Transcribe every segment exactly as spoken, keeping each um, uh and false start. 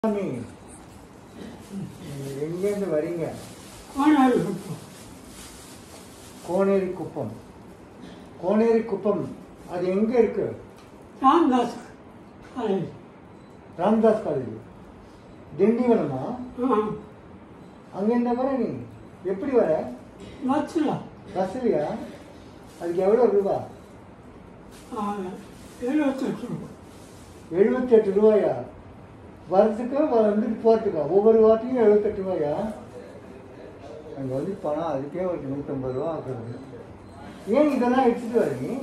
எங்கேருந்து வரீங்க? கோனேரி குப்பம். கோனேரி குப்பம் அது எங்க இருக்கு? ராம்தாஸ் காலேஜ். ராம்தாஸ் காலேஜ். திண்டிவனமா? அங்கேருந்து வர நீ எப்படி வர? பஸ்ஸில். பஸ்லையா? அதுக்கு எவ்வளோ ரூபா? எழுபத்தெட்டு ரூபா. எழுபத்தெட்டு ரூபாயா? வரதுக்கு வந்துட்டு போகிறதுக்கா? ஒவ்வொரு வாட்டியும் எழுபத்தெட்டு ரூபாயா? அங்கே வந்து பணம் அதுக்கே ஒரு நூற்றம்பது ரூபா ஆகுது. ஏன் இதெல்லாம் எடுத்துகிட்டு வர நீ?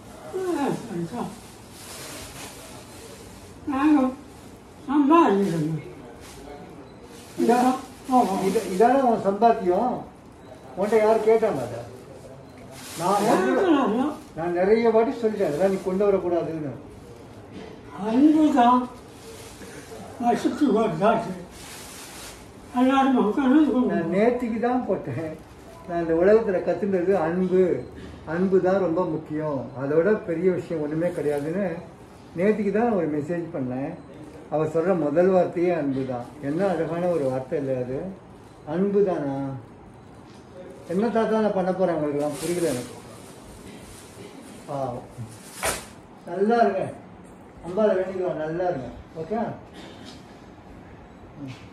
நாங்கள் சம்பாதிக்கிறோம். இதான் இதான உன் சம்பாத்தியம்? உன்ட்ட யாரும் கேட்டாங்க அதை? நான் நான் நிறைய வாட்டி சொல்லிட்டேன் அதெல்லாம் நீ கொண்டு வரக்கூடாதுன்னு. அன்பு தான் வருஷத்துக்கு ஒரு காசு எல்லாரும் நான் நேற்றுக்கு தான் போட்டேன். நான் இந்த உலகத்தில் கற்றுன்றது அன்பு. அன்பு தான் ரொம்ப முக்கியம், அதோட பெரிய விஷயம் ஒன்றுமே கிடையாதுன்னு நேற்றுக்கு தான் ஒரு மெசேஜ் பண்ணேன். அவர் சொல்கிற முதல் வார்த்தையே அன்பு தான். என்ன அழகான ஒரு வார்த்தை இல்லை அது? அன்பு தானா? என்ன தாத்தா நான் பண்ண போகிறேன் உங்களுக்குலாம் புரியல எனக்கு. ஆ நல்லா இருங்க, அம்பாவை வேண்டிக்கலாம், நல்லா இருங்க. ஓகே.